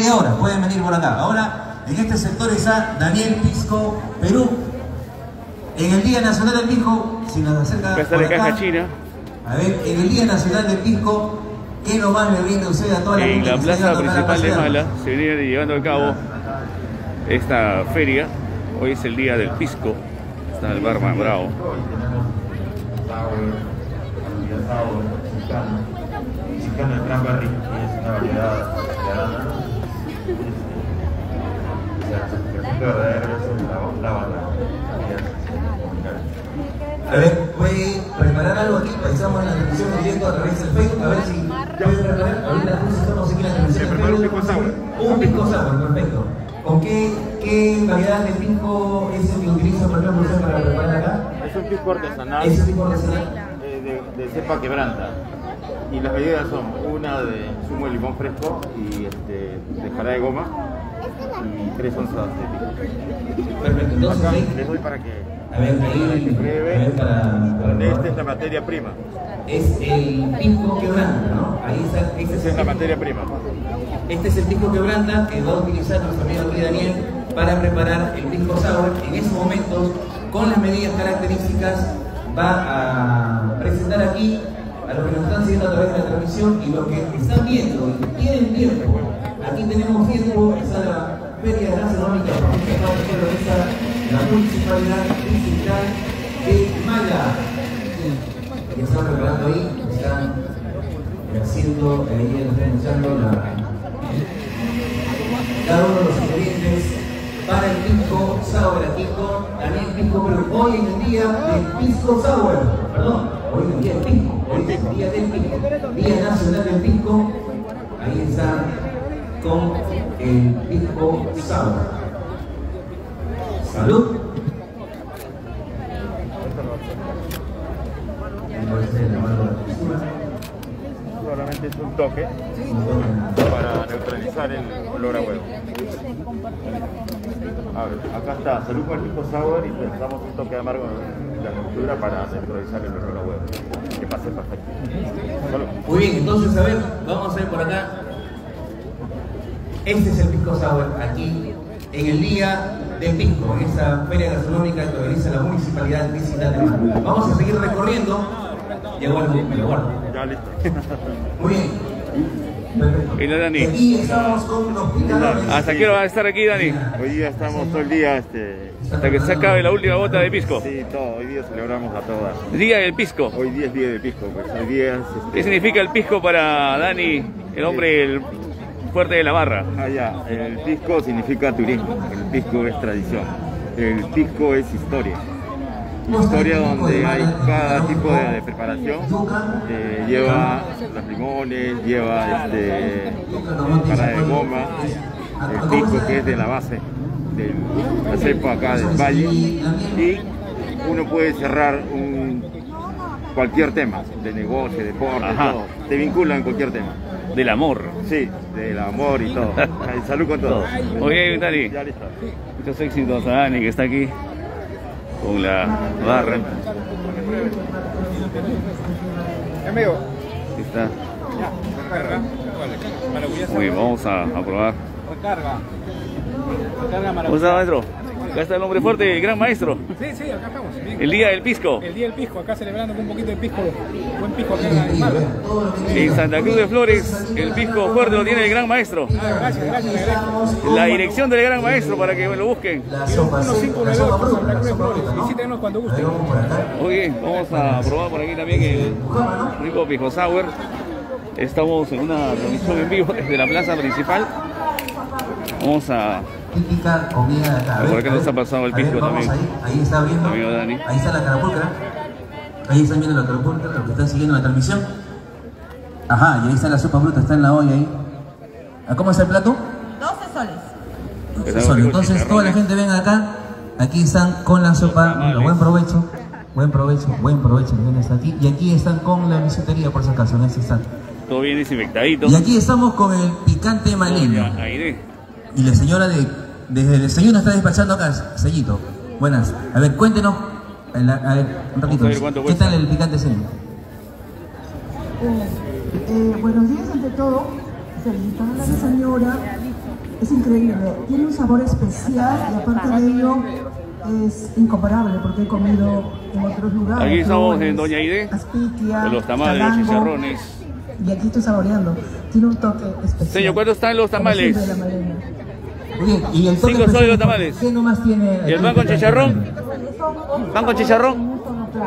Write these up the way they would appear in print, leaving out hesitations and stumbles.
media hora, pueden venir por acá. Ahora, en este sector está Daniel Pisco, Perú. En el Día Nacional del Pisco, si nos acerca Plaza por de acá, Caja China. a ver, en el Día Nacional del Pisco, ¿qué nomás le brinda usted a toda la gente? En la plaza principal de Mala se viene llevando a cabo esta feria. Hoy es el Día del Pisco. Está el barman bravo. Mexicano de cranberry, que es una variedad de arana. El verdadero es la banda. A ver, ¿puede preparar algo aquí? Estamos en la transmisión en directo a través del Facebook. A ver si puede preparar. Ahorita justo estamos aquí en la transmisión en Facebook. Un pisco sour, perfecto. ¿Con qué variedad de pisco es el que utiliza, por ejemplo, usted para preparar acá? Es un pisco artesanal. ¿Es un pisco artesanal? De cepa quebranta. Y las medidas son una de zumo de limón fresco y de jarabe de goma y 3 onzas de pisco. Perfecto, entonces Acá ahí, les doy para que a ver, ahí, pruebe. a ver, para Esta es la materia prima. es el pisco quebranta, ¿no? Ahí está, Esta es la materia prima. Este es el pisco quebranta que va a utilizar nuestro amigo aquí Daniel para preparar el pisco sour. En esos momentos, con las medidas características, va a presentar aquí a los que nos están siguiendo a través de la transmisión y los que están viendo y que tienen tiempo. Aquí tenemos tiempo, está la Feria Gastronómica que organiza la Municipalidad Distrital de Mala. Ya están preparando ahí, están haciendo, ahí están anunciando cada uno de los ingredientes para el pisco sour aquí con Daniel Pisco, pero hoy en el día del pisco sour, perdón, hoy en el día del pisco, hoy es el día del pisco, Día Nacional del Pisco, ahí está con el pisco sour. Salud. Solamente es un toque para neutralizar el olor a huevo. A ver, acá está, salud con el pisco sour y pensamos un toque de amargo en la textura para neutralizar el olor a huevo. Que pase perfecto. Salud. Muy bien, entonces a ver, vamos a ver por acá. Este es el pisco sour aquí en el día del pisco, en esta feria gastronómica que organiza la Municipalidad Distrital de Mala. Vamos a seguir recorriendo. Llegó el me lo guardo. Ya listo. Muy bien. Perfecto. Y Dani. Y aquí estamos con los picadores. ¿Hasta qué hora va a estar aquí, Dani? Hoy día estamos todo el día Hasta que se acabe la última bota de pisco. sí, todo, hoy día celebramos a todas. Día del pisco. Hoy día es día de pisco, pues hoy día es ¿Qué significa el pisco para Dani, el hombre el fuerte de la barra? ya, el pisco significa turismo, el pisco es tradición, el pisco es historia. Historia donde hay cada tipo de preparación, lleva los limones, lleva jarabe de goma, el pisco que es de la base de la cepa acá del valle, y uno puede cerrar cualquier tema, de negocio, de deporte, todo, te vinculan en cualquier tema. Del amor. Sí, del amor y todo. Salud con todo. Oye, Dani, Ya listo. muchos éxitos a Dani que está aquí con la barra. Amigo. Aquí está. Recarga. Muy bien, vamos a probar. Recarga. Recarga ¿Cómo maravillosa. está, maestro? Acá está el hombre fuerte, el gran maestro. Sí, sí, acá estamos. Bien. El día del pisco. El día del pisco, acá celebrando con un poquito de pisco. Buen pisco acá en Mala. En Santa Cruz de Flores, el pisco fuerte lo tiene el gran maestro. Gracias, gracias, agradezco. La dirección del gran maestro para que me lo busquen. 1598 Santa Cruz de Flores. Visítenos cuando gusten. Muy bien, vamos a probar por aquí también el rico pisco sour. Estamos en una transmisión en vivo desde la plaza principal. Vamos a... Típica comida de acá. Por acá nos ha pasado el pisco también. Ahí está viendo. Amigo Dani. Ahí está la carapulcra. Ahí están viendo la carapulcra, los que están siguiendo la transmisión. Ajá, y ahí está la sopa bruta, está en la olla ahí. ¿Cómo está el plato? 12 soles. 12 soles. Entonces toda la gente venga acá. Aquí están con la sopa. Bueno, buen provecho. Buen provecho, la gente está aquí. Y aquí están con la bisutería, por si acaso, en este están. Todo bien desinfectadito. Y aquí estamos con el picante malino. Y la señora desde el desayuno está despachando acá, sellito. Buenas. A ver, cuéntenos. A ver, un ratito. ¿Qué tal el picante, señor? Buenos días ante todo. Felicitar a la señora Es increíble, tiene un sabor especial y aparte de ello es incomparable porque he comido en otros lugares. Aquí estamos en Doña Aide, Aspitia, de los tamales, Calango, chicharrones. Y aquí estoy saboreando, tiene un toque especial. Señor, ¿cuántos están los tamales? Como siempre, la Malena. Muy bien, y el toque 5 soles los tamales. ¿Qué nomás tiene? ¿Y el pan con chicharrón? ¿Pan con chicharrón?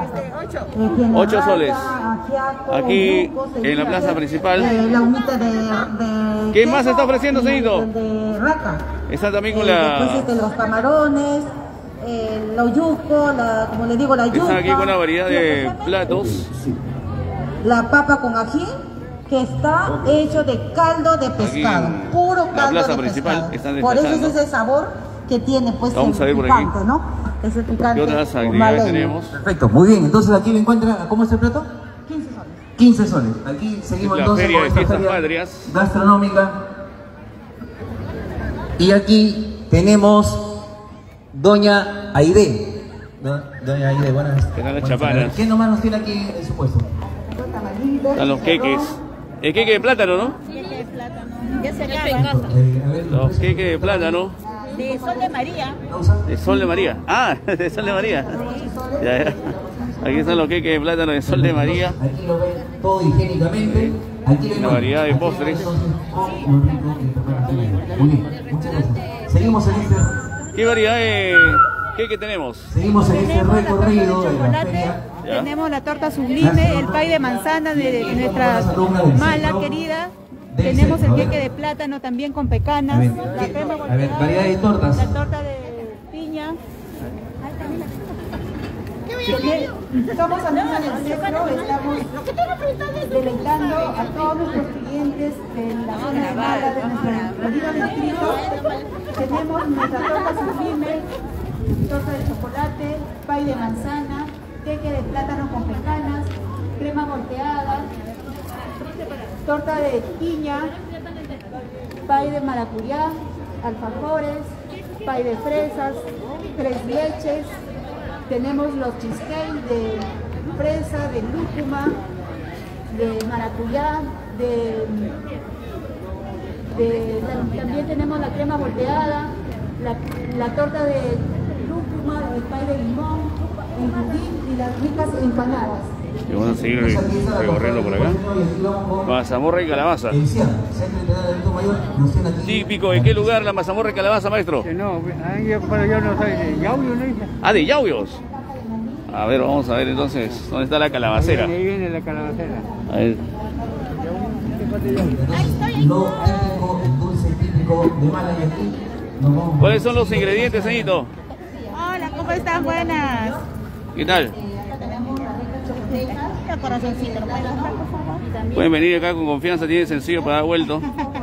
8 soles. Aquí en la plaza principal. La humita de ¿Qué más se está ofreciendo, señorito? De raca. Está también con Después los camarones, el oyuco, como le digo, la yuca. Están aquí con una variedad de platos. La papa con ají, que está hecho de caldo de pescado, puro caldo la plaza de principal pescado. Por eso es ese sabor que tiene, pues, vamos a ver por picante, aquí, ¿no? Ese picante. ¿Qué otras actividades tenemos? Perfecto, muy bien. Entonces aquí me encuentra, ¿cómo es el plato? 15 soles. 15 soles. Aquí seguimos La entonces feria con de esta fiestas feria patrias gastronómica. Y aquí tenemos Doña Aide. Doña Aide, buenas. Están las chapanas. ¿Qué nomás nos tiene aquí en su puesto? Están los queques. El queque de plátano, ¿no? Queque de plátano. Ya se acaba. Los queques de plátano. De Sol de María. De Sol de María. Ah, de Sol de María. Ya, ya. Aquí están los queques de plátano de Sol de María. Aquí lo ven todo higiénicamente. Aquí Una variedad de postres. Muy bien, muchas gracias. Seguimos en este, ¿Qué variedad de queque tenemos? seguimos en este Tenemos la torta de recorrido de la chocolate, feria. Ya. tenemos la torta sublime, el pay de manzana de nuestra mala querida. Tenemos el queque de plátano también con pecanas, la crema volteada, variedad de tortas. la torta de piña. Estamos hablando del centro, estamos deleitando a todos nuestros clientes de la zona de Mala, de nuestro querido distrito. Tenemos nuestra torta sublime, torta de chocolate, pay de manzana, queque de plátano con pecanas, crema volteada, torta de piña, pay de maracuyá, alfajores, pay de fresas, tres leches. Tenemos los cheesecake de fresa, de lúcuma, de maracuyá, también tenemos la crema volteada, la torta de lúcuma, el pay de limón, el budín y las ricas empanadas. Y vamos a seguir recorriendo por acá. Mazamorra y calabaza. Típico, ¿de qué lugar la mazamorra y calabaza, maestro? No, yo no soy de Yauyos, ¿no? Ah, de Yauyos. A ver, vamos a ver entonces, ¿dónde está la calabacera? Ahí viene la calabacera. A ver. Lo típico, el dulce típico de Mala y aquí nos vamos. ¿Cuáles son los ingredientes, señorito? Hola, ¿cómo están? Buenas. ¿Qué tal? El corazoncito, ¿lo pueden comprar, por favor? Pueden venir acá con confianza, tienen sencillo para dar vuelto.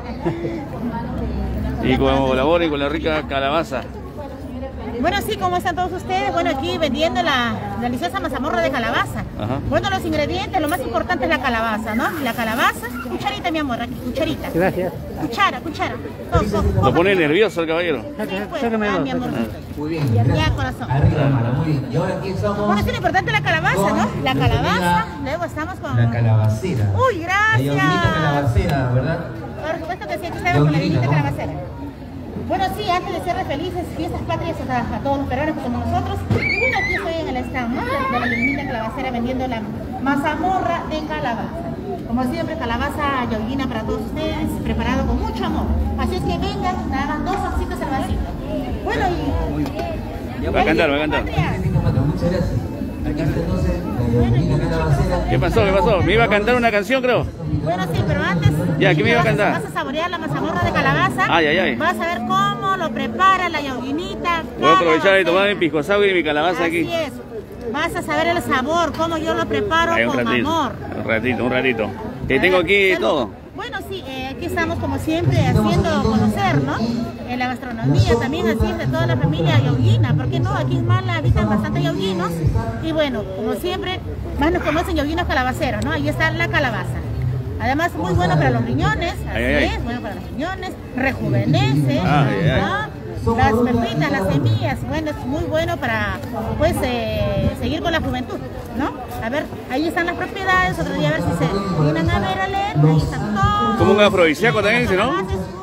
Y colaboren con la rica calabaza. Bueno, sí, ¿cómo están todos ustedes? Bueno, aquí vendiendo la deliciosa mazamorra de calabaza. Ajá. Bueno, los ingredientes, lo más importante es la calabaza, ¿no? La calabaza, cucharita, mi amor, aquí, cucharita. Gracias. Cuchara. Lo pone nervioso el caballero. Sí, pues, Sácame dos. mi amor. Muy bien, Ya, corazón. arriba Mala, muy bien. Y ahora aquí estamos. Bueno, sí, lo importante es la calabaza, ¿no? La calabaza, luego estamos con... La calabacera. Uy, gracias. La yaunita calabacera, ¿verdad? Por supuesto que sí, aquí estamos con la yaunita calabacera. Bueno, sí, antes de ser felices fiestas patrias a todos los peruanos como nosotros. Y bueno, aquí estoy en el stand, ¿no? De la yaunita calabacera vendiendo la mazamorra de calabaza. Como siempre, calabaza yoguina para todos ustedes, preparado con mucho amor. Así es que vengan, hagan 2 solcitos al vasito. Bueno, y... Va a cantar. Muchas gracias. Aquí está entonces la yaunita calabacera. ¿Qué pasó? ¿Me iba a cantar una canción, creo? Bueno, sí, pero antes... Ya, ¿qué me iba a cantar? Vas a saborear la mazamorra de calabaza. Ay. Vas a ver cómo lo prepara la yoguinita. Voy a aprovechar de tomar mi pisco sour y mi calabaza aquí. Así es. Vas a saber el sabor, cómo yo lo preparo Ay, con amor. Un ratito. Que tengo aquí todo. Bueno, sí, aquí estamos como siempre haciendo conocer, ¿no? La gastronomía también así es de toda la familia yauguina, ¿por qué no? Aquí en Mala habitan bastante yauguinos y bueno, como siempre, más nos conocen yauguinos calabaceros, ¿no? Ahí está la calabaza. Además, muy bueno para los riñones, así es, bueno para los riñones, rejuvenece, ¿no? Las pepitas, las semillas, bueno, es muy bueno para, pues, seguir con la juventud, ¿no? A ver, ahí están las propiedades, otro día a ver si se vienen a ver a leer, ahí están todos. Como un afrodisíaco también, ¿no?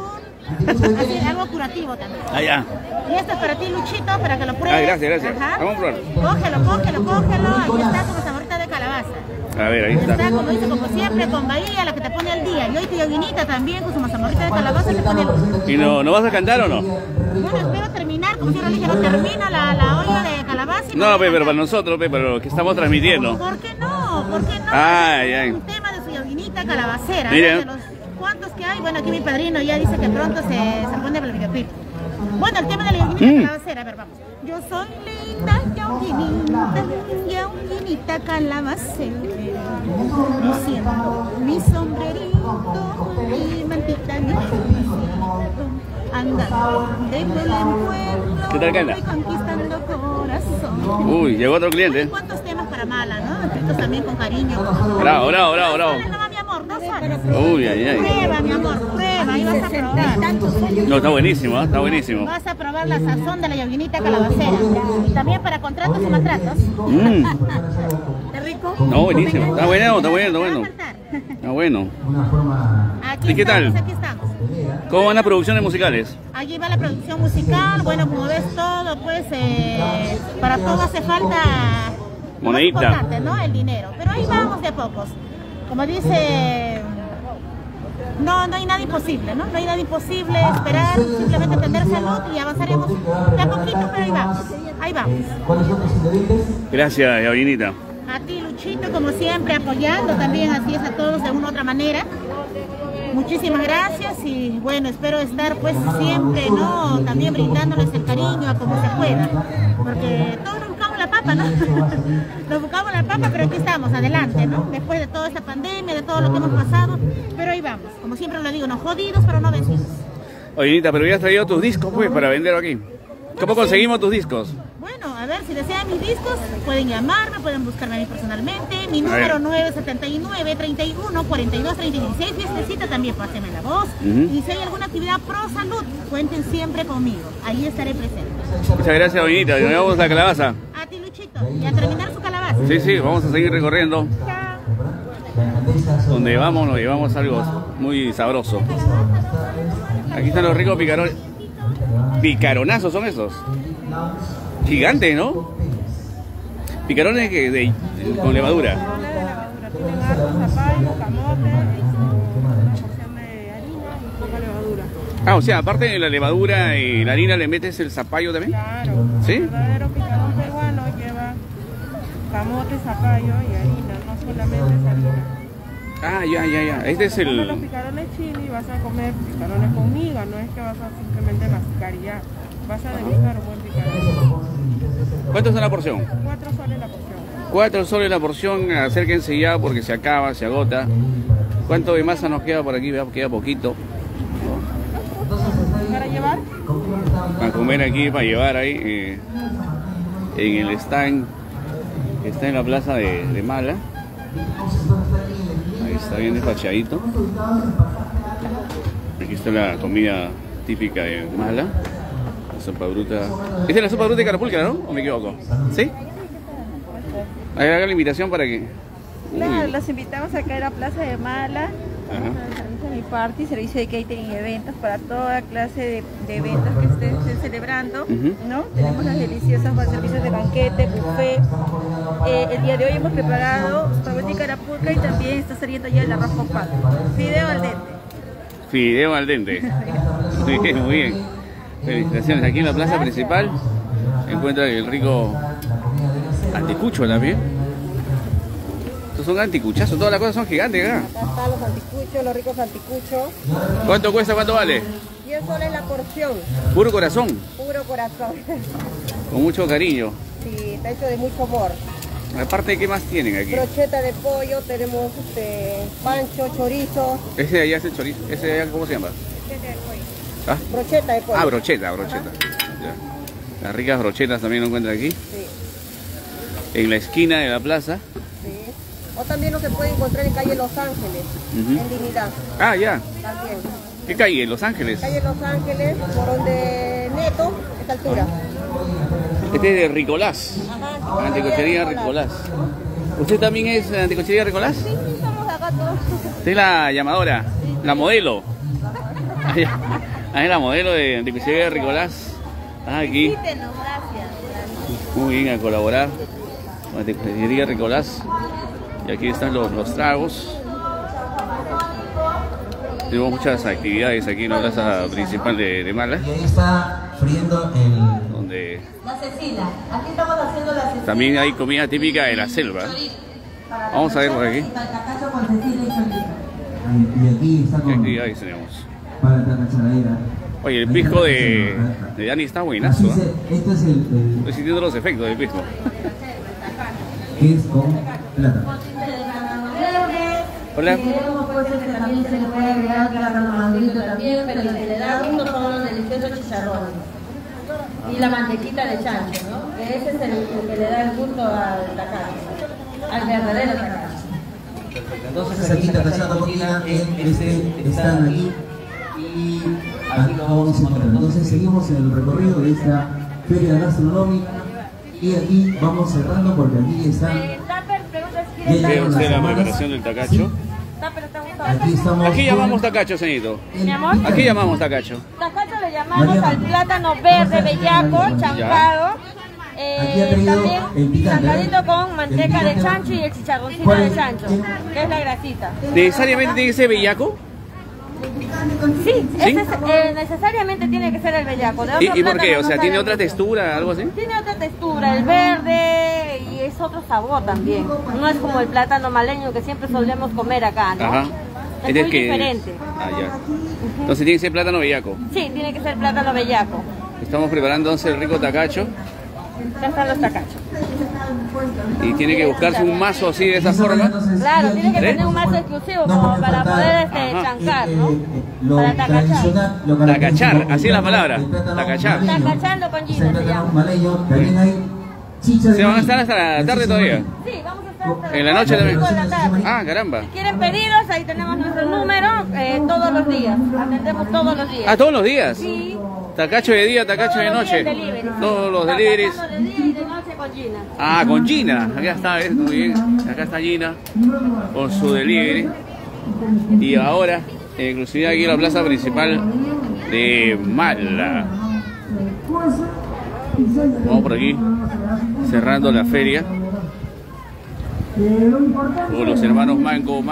Así, algo curativo también. Ah, ya. Y esto es para ti, Luchito, para que lo pruebes. Ah, gracias. Ajá. Vamos a probar. Cógelo. Aquí está con saborita de calabaza. A ver, ahí está. Está, como dice, como siempre, con bahía, la que te pone al día. Y hoy tu yoguinita también, con su mazamorrita de calabaza, te pone al día. ¿Y no vas a cantar o no? Bueno, espero terminar, como siempre dije, no termino la olla de calabaza. Y No, pero para nosotros, pero que estamos transmitiendo. ¿Por qué no? Ay. Es un tema de su yoguinita calabacera. Mira. De los cuantos que hay. Bueno, aquí mi padrino ya dice que pronto se pone para el videoclip. Bueno, el tema de la yoguinita calabacera, a ver, vamos. Yo soy linda yoguinita calabacera, luciendo mi sombrerito, mi mantita, mi choricito, andando de pueblo en pueblo, ¿Qué tal canta? voy conquistando corazón. Uy, llegó otro cliente. ¿Cuántos temas para Mala, no? Escritos también con cariño. Bravo. No, mi amor, 2 años. Uy, ay. Prueba, mi amor, prueba, ahí vas a probar. No, está buenísimo, está buenísimo. Vas a probar la sazón de la yoguinita calabacera. Y también para contratos y maltratos. ¿Es rico? No, buenísimo. Está bueno. ¿Te va a faltar? Está bueno. Aquí ¿Y qué tal? Aquí estamos. ¿Cómo van las producciones musicales? Allí va la producción musical. Bueno, como ves todo, pues para todo hace falta lo más Monedita. importante, ¿no? El dinero. Pero ahí vamos de a pocos. Como dice, no hay nada imposible, ¿no? No hay nada imposible, esperar, simplemente tener salud y avanzaremos de a poquito, pero ahí vamos. Gracias, Yoguinita. A ti, Luchito, como siempre, apoyando también, así es, a todos de una u otra manera. Muchísimas gracias y bueno, espero estar pues siempre, ¿no? También brindándoles el cariño a como se pueda, porque todos nos buscamos la papa, ¿no? Nos buscamos la papa, pero aquí estamos, adelante, ¿no? Después de toda esta pandemia, de todo lo que hemos pasado, pero ahí vamos, como siempre lo digo, no jodidos, pero no vencidos. Yoguinita, pero ya has traído tus discos pues para vender aquí. ¿Cómo conseguimos tus discos? Bueno, a ver, si desean mis discos, pueden llamarme, pueden buscarme a mí personalmente. Mi número 979-31-42-36. Fiestecita también, pásenme la voz. Y si hay alguna actividad pro salud, cuenten siempre conmigo. Ahí estaré presente. Muchas gracias, Yoguinita. Nos vemos la calabaza. A ti, Luchito. Y a terminar su calabaza. Sí, vamos a seguir recorriendo. Chao. Donde vamos, nos llevamos algo muy sabroso. Aquí están los ricos picarones. Picaronazos son esos. Gigantes, ¿no? Picarones que con levadura. Tienen harto zapallo, camote, una porción de harina y poca levadura. Ah, o sea, aparte de la levadura y la harina, ¿le metes el zapallo también? Claro, ¿Sí? el verdadero picarón peruano lleva camote, zapallo y harina, no solamente es harina. Ah, ya. Este es Cuando los el... picarones chili vas a comer picarones con miga, no es que vas a simplemente masticar y ya. Vas a degustar un buen picarón. ¿Cuánto es la porción? 4 soles la porción. 4 soles la porción, acérquense ya porque se acaba, se agota. ¿Cuánto de masa nos queda por aquí? Vea, queda poquito. ¿Para llevar? Para comer aquí, para llevar ahí en el stand que está en la plaza de Mala. Ahí está bien despachadito. Aquí está la comida típica de Mala. La sopa bruta. ¿Esta es la sopa bruta de carapulcra, no? ¿O me equivoco? ¿Sí? Ahí haga la invitación para que... Claro, los invitamos acá a la Plaza de Mala, Ajá. servicio de mi party, servicio de catering y eventos para toda clase de eventos que ustedes estén celebrando, ¿no? Tenemos las deliciosas servicios de banquete, buffet. El día de hoy hemos preparado espagueti carapulcra y también está saliendo ya el arroz con pato. Fideo al dente. Fideo al dente. Muy bien, muy bien. Felicitaciones. Aquí en la plaza principal encuentra el rico anticucho también. Estos son anticuchazos, todas las cosas son gigantes acá. Acá están los anticuchos, los ricos anticuchos. ¿Cuánto cuesta? ¿Cuánto vale? 10 soles la porción, Puro corazón, puro corazón. con mucho cariño. Sí, está hecho de mucho amor. Aparte, ¿qué más tienen aquí? Brocheta de pollo, tenemos pancho, chorizo, Ese de allá es el chorizo. ¿Ese de allá cómo se llama? ¿Ah? brocheta de pollo. Ah, brocheta. Ya. Las ricas brochetas también lo encuentran aquí. Sí, En la esquina de la plaza. sí. O también no se puede encontrar en calle Los Ángeles, en Dignidad, Ah, ya. también. ¿Qué calle? Los Ángeles. Calle Los Ángeles, por donde Neto, esta altura. Este es de Ricolás. Ajá, Anticochería Ricolás. ¿Usted también es Anticochería Ricolás? Sí, estamos acá todos. Usted es la llamadora, la modelo. Ah, es la modelo de Anticuchería Ricolás. Ah, aquí. Visítenos, gracias. Muy bien, a colaborar con Anticuchería Ricolás. Y aquí están los tragos. Tenemos muchas actividades aquí en la plaza principal de Mala. Y ahí está friendo el... Donde La cecina. Aquí estamos haciendo la cecina. también hay comida típica de la selva. Vamos a ver por aquí. Y aquí está ¿Qué con... actividades tenemos? Para la cachanadera. Oye, el pisco de Dani está buenazo. Así esto es el Estoy sintiendo los efectos del pisco. que es con plátano. Hola. Queremos pues que también se le puede agregar plátano madurito también, pero lo que le da gusto son los deliciosos chicharrones. Y la mantequita de chancho, ¿no? Que ese es el que le da el gusto al tacacho, al verdadero tacacho. Entonces aquí está Tachando Coquina están aquí y aquí lo vamos a encontrar. Entonces seguimos en el recorrido de esta feria gastronómica y aquí vamos cerrando porque aquí están... ¿Qué usted la preparación del tacacho? Aquí estamos. Aquí llamamos tacacho, señorito. ¿Mi amor? Aquí llamamos tacacho. Tacacho le llamamos al plátano verde bellaco, chancado. También chancadito con manteca de chancho y el chicharroncito de chancho, que es la grasita. ¿Necesariamente tiene que ser bellaco? Sí, necesariamente tiene que ser el bellaco. ¿Y por qué? O sea, ¿tiene otra textura, algo así? Tiene otra textura, el verde, y es otro sabor también. No es como el plátano maleño que siempre solemos comer acá, ¿no? Ajá. Es muy diferente. Ah, ya. Entonces tiene que ser plátano bellaco. Sí, tiene que ser plátano bellaco. Estamos preparando entonces el rico tacacho. Ya están los tacachos. Y tiene que buscarse un mazo así de esa forma. Claro, tiene que tener un mazo exclusivo como para poder chancar, ¿no? Para tacachar. Tacachar, así es la palabra. Tacachar. Tacachando con gina se llama. ¿Se van a estar hasta la tarde todavía? Sí, vamos a estar hasta ¿En la noche también? de la tarde. Ah, caramba. Si quieren pedidos, ahí tenemos nuestro número todos los días. Atendemos todos los días. ¿Ah, todos los días? Sí. Tacacho de día, tacacho de noche. Todos los deliveries. De día y de noche con Gina. Ah, con Gina. Acá está, muy bien. Acá está Gina con su delivery. Y ahora, inclusive aquí en la plaza principal de Mala. Vamos por aquí, cerrando la feria. Con los hermanos Manco.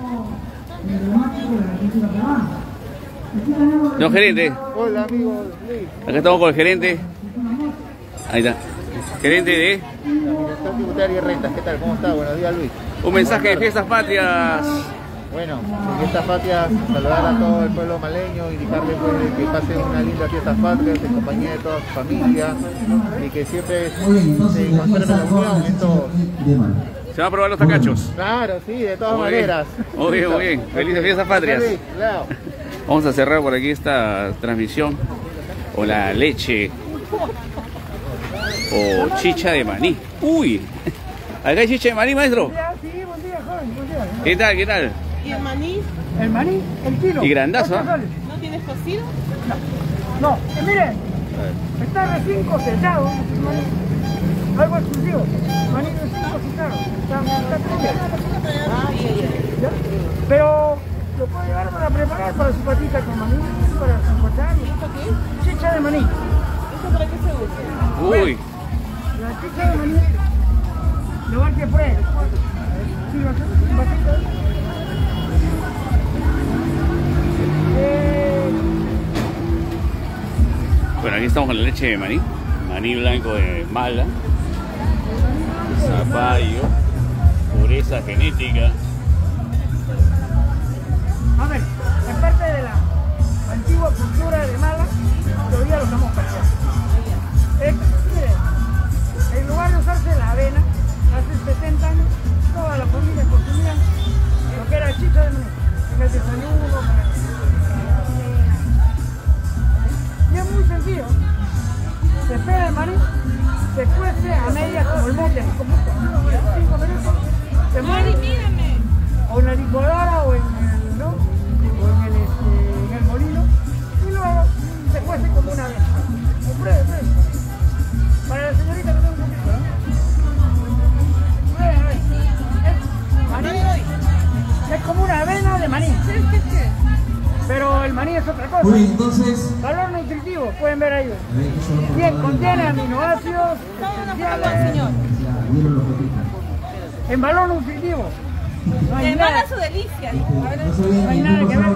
No, gerente. Hola, amigo. Acá estamos con el gerente. Ahí está. Gerente de... Director Tributario y Rentas. ¿Qué tal? ¿Cómo está? Buenos días, Luis. Un mensaje de Fiestas Patrias. Bueno, en Fiestas Patrias, saludar a todo el pueblo maleño, indicarle pues, que pasen una linda Fiestas Patrias en compañía de toda su familia y que siempre se conserve la unión en todo. ¿Se van a probar los tacachos? Claro, sí, de todas maneras. Muy bien. Felices Fiestas Patrias. Claro. Vamos a cerrar por aquí esta transmisión. O la leche. O chicha de maní. Uy. ¿Acá hay chicha de maní, maestro? Sí, buen día, joven. Buen día. ¿Qué tal? ¿Qué tal? ¿Y el maní? El maní, el kilo. Y grandazo, ¿eh? ¿No tienes cocido? No. Mire, está recién cosechado. Algo exclusivo. Maní recién cosechado. Está bien. ¿Ya? Pero lo puedo llevar para preparar para su patita con maní, para sancochar. ¿Esto qué? Chicha de maní. ¿Esto para qué se usa? Uy. La chicha de maní. Lo van que pruebe. Sí, un vasito. Bueno, aquí estamos con la leche de maní. Maní blanco de Mala. Zapallo. Pureza genética. A ver, en parte de la antigua cultura de Mala, todavía lo estamos perdiendo. Mire, en lugar de usarse la avena, hace 70 años, toda la familia consumía lo que era chicha de maní, en el desayuno, y es muy sencillo. Se pega el maní, se cuece a media como el mote, como 5 minutos, se muere, o en la licuadora o en el, ¿no? O en el molino, y luego se cuece como una vez. Pruebe. Para la señorita que tengo un poquito, ¿no? Es maní, es como una avena de maní. Pero el maní es otra cosa. Bueno, entonces pueden ver ahí. Bien, contiene aminoácidos esenciales. En valor nutritivo. No hay nada. Su delicia. No hay nada que ver.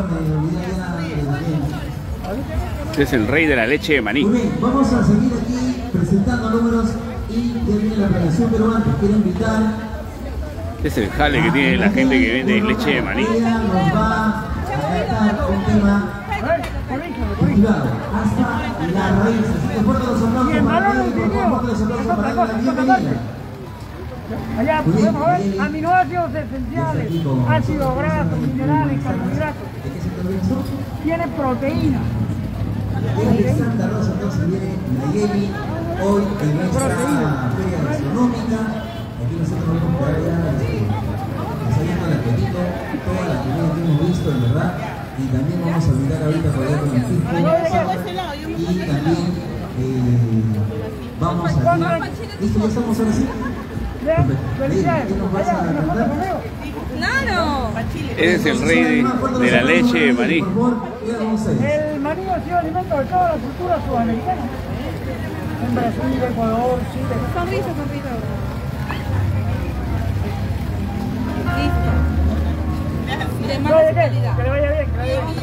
Este es el rey de la leche de maní. Muy bien, vamos a seguir aquí presentando números y ya viene la premiación, pero antes quiero invitar. Este es el jale que tiene la gente que vende leche de maní. Ella nos va a cantar un tema titulado Hasta la raíz. Así que fuerte los aplausos para ella, por favor, fuerte los aplausos para ella. Bienvenida. Allá podemos ver aminoácidos esenciales, ácidos grasos, minerales, carbohidratos. Tiene proteína. Desde Santa Rosa entonces viene Nayeli, hoy en nuestra feria gastronómica. Aquí nosotros vamos a quedar ya saliendo al apetito, toda la comida que hemos visto, en verdad. Y también vamos a brindar ahorita por allá con el pisco. Y también vamos a... ¿Listo? ¿Ya estamos ahora sí? ¡Felicidades! ¡Claro! Ese es el rey de la leche de maní. El maní ha sido alimento de toda la cultura sudamericana. En Brasil, Ecuador, Chile. Sonrisa. Listo. De más calidad. Que le vaya bien,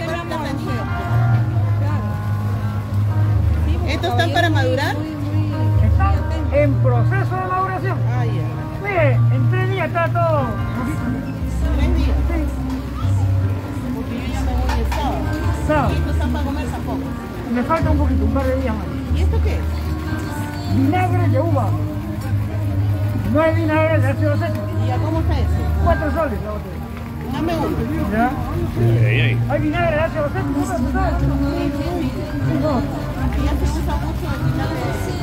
¿Estos están para madurar? Están en proceso de maduración. Mire, en 3 días está todo. 3 días. Sí. Porque yo ya me voy el sábado. Sábado. ¿Y estos están para comer tampoco? Me falta un poquito, un par de días más. ¿Y esto qué es? Vinagre de uva. No hay vinagre de ácido cítrico. ¿Y a cómo está eso? 4 soles la botella. Dame uno. ¿Ya? Hay vinagre de ácido cítrico. No. Aquí ya se usa mucho el vinagre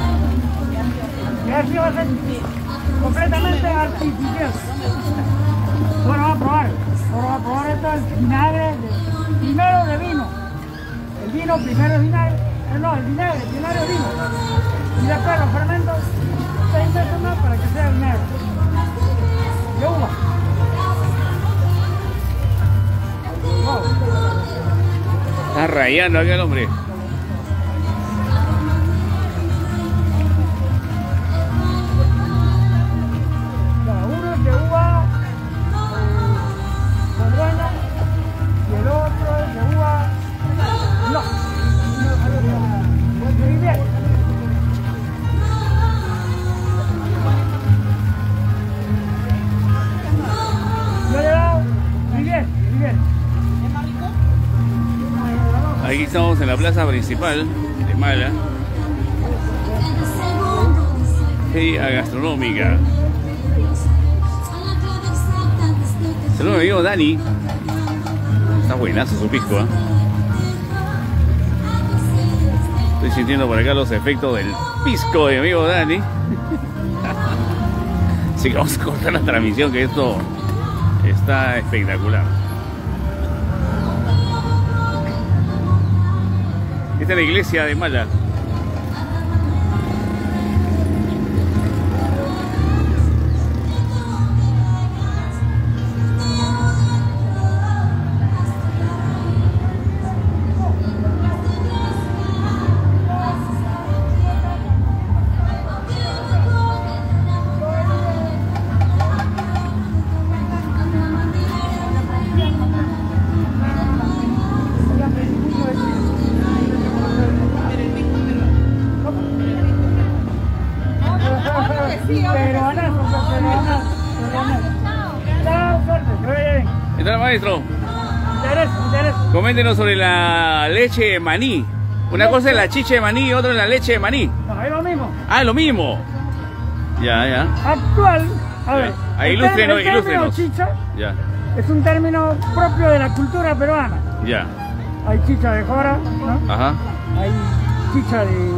de ácido cítrico. Completamente artificial. Bueno, vamos a probar. Vamos a probar esto, el vinagre primero de vino. El vino primero es vinagre. No, el vinagre primero es vino. Y después los fermentos 6 veces más para que sea vinagre. De uva. Wow. Está rayando aquel hombre. Uno es de uva borgoña y el otro es de uva de Riviera. Yo le he dado Riviera. ¿Es más rico? Aquí estamos en la plaza principal de Mala. Feria gastronómica. Saludos a mi amigo Dani. Está buenazo su pisco, ¿eh? Estoy sintiendo por acá los efectos del pisco de mi amigo Dani. Así que vamos a cortar la transmisión, que esto está espectacular. Esta es la iglesia de Mala. ¿Qué tal, maestro? Coméntenos sobre la leche de maní. Una cosa es la chicha de maní y otra es la leche de maní. No, es lo mismo. Ah, es lo mismo. Ya. Actual, a ver. Ilústrenos. Chicha ya. Es un término propio de la cultura peruana. Ya. Hay chicha de jora, ¿no? Ajá. Hay chicha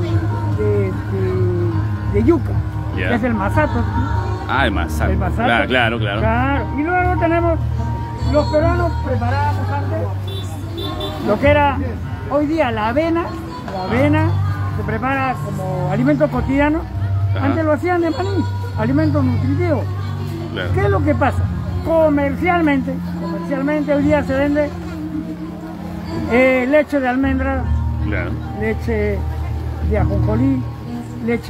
de yuca, ya. que es el masato. Ah, el masato. Claro. Y luego tenemos, los peruanos preparábamos antes lo que era hoy día la avena. La avena se prepara como alimento cotidiano. Ajá. Antes lo hacían de maní, alimento nutritivo. Claro. ¿Qué es lo que pasa? Comercialmente hoy día se vende leche de almendra, claro, leche de ajonjolí, leche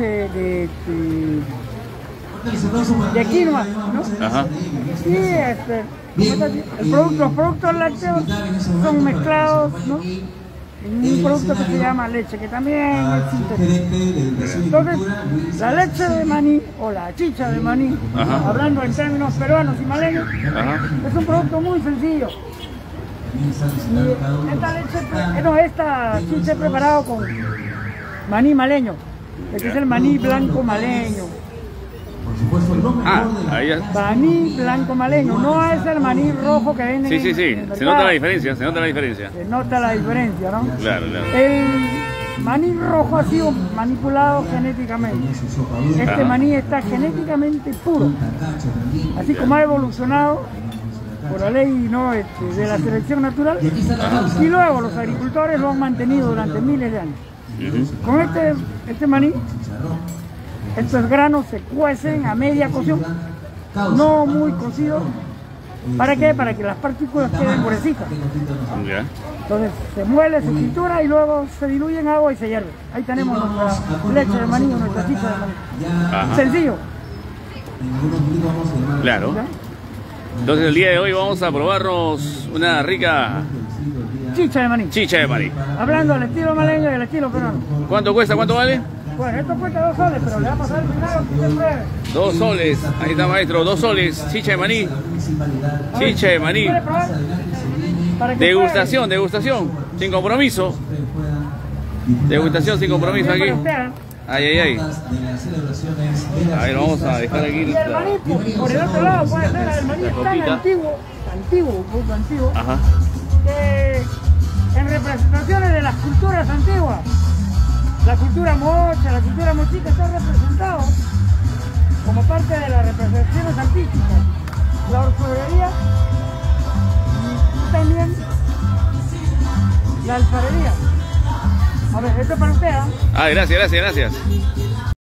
de quinoa, ¿no? Ajá. Y los productos lácteos son mezclados, ¿no? En un producto que se llama leche, que también existe. Entonces, la leche de maní o la chicha de maní, ajá, hablando en términos peruanos y maleños, ajá, es un producto muy sencillo. Y esta chicha es preparado con maní maleño, este es el maní blanco maleño. Ahí ya. Maní blanco maleño, no es el maní rojo que venden. Sí, sí, sí, se nota la diferencia, se nota la diferencia. Se nota la diferencia, ¿no? Claro, claro. El maní rojo ha sido manipulado genéticamente. Este maní está genéticamente puro, así como ha evolucionado por la ley, ¿no?, de la selección natural. Y luego los agricultores lo han mantenido durante miles de años. Con este maní, estos granos se cuecen a media cocción, no muy cocido. ¿Para qué? Para que las partículas queden gruesitas. Entonces se muele, se tritura y luego se diluye en agua y se hierve. Ahí tenemos nuestra leche de maní, nuestra chicha de maní. Ajá. Sencillo. Claro. Entonces el día de hoy vamos a probarnos una rica chicha de maní. Chicha de maní. Hablando del estilo maleño y del estilo peruano. ¿Cuánto cuesta? ¿Cuánto vale? Bueno, esto cuesta 2 soles, pero le va a pasar el primero que usted pruebe. 2 soles, ahí está, maestro, 2 soles, chicha de maní. Chicha de maní. Degustación, degustación, sin compromiso. Degustación sin compromiso aquí. Ay, ay, ay. A ver, vamos a dejar aquí el maní, por el otro lado puede ser el maní tan antiguo, un poco antiguo, ajá, que en representaciones de las culturas antiguas, la cultura mocha, la cultura mochica, está representado como parte de las representaciones artísticas, la orfebrería y también la alfarería. A ver, esto es para usted, ¿eh? Ah, gracias, gracias, gracias.